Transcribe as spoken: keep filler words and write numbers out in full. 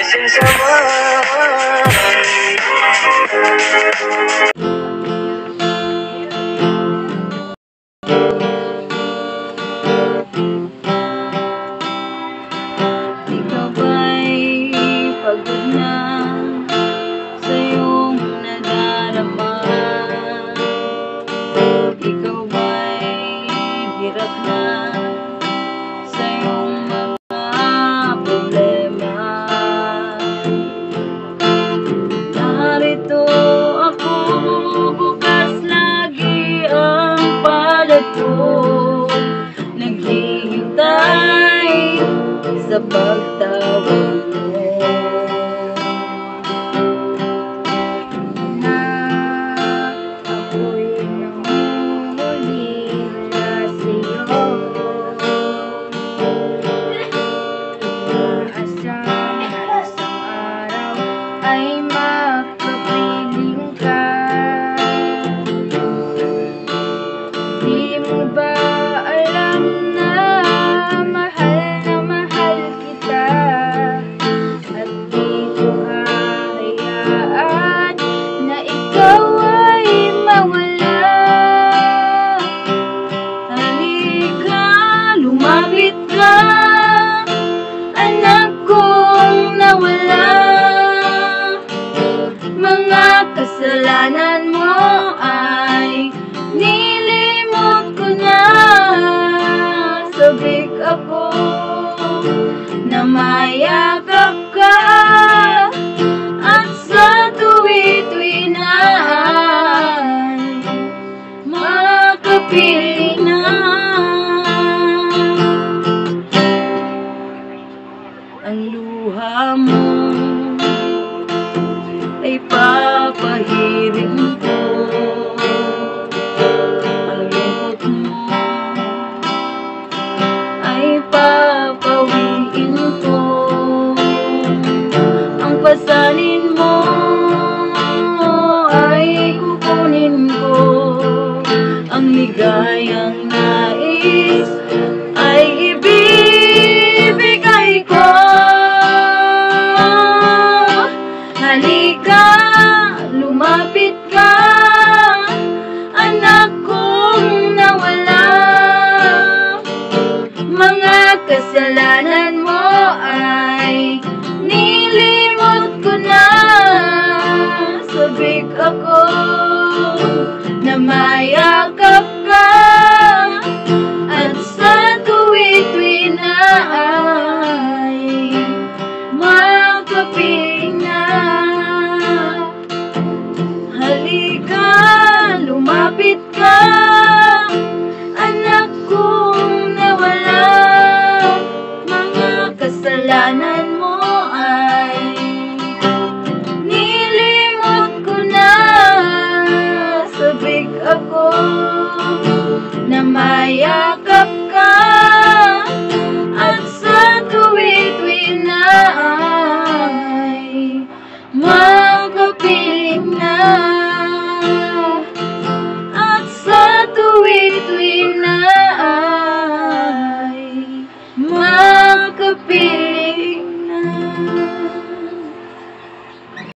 Ikaw ba'y pagod na sa iyong nadarama? Ikaw ba'y hirap na sa iyong mga problema? Narito ako, bukas lagi ang palad ko, naghihintay sa pagtawag mo. Na ako'y nangunguli na sa'yo, inaasam na isang araw ay makapiling ka. Di mo ba alam na mahal na mahal kita, at di ko hahayaan na ikaw ay mawala? Halika, lumapit ka, anak kong nawala. Mga kasalanan mo ay nilimot ko na. Sabik ako na mayakap ka, at sa tuwi-tuwi na ay makapiling na. Ang luha mo ay pa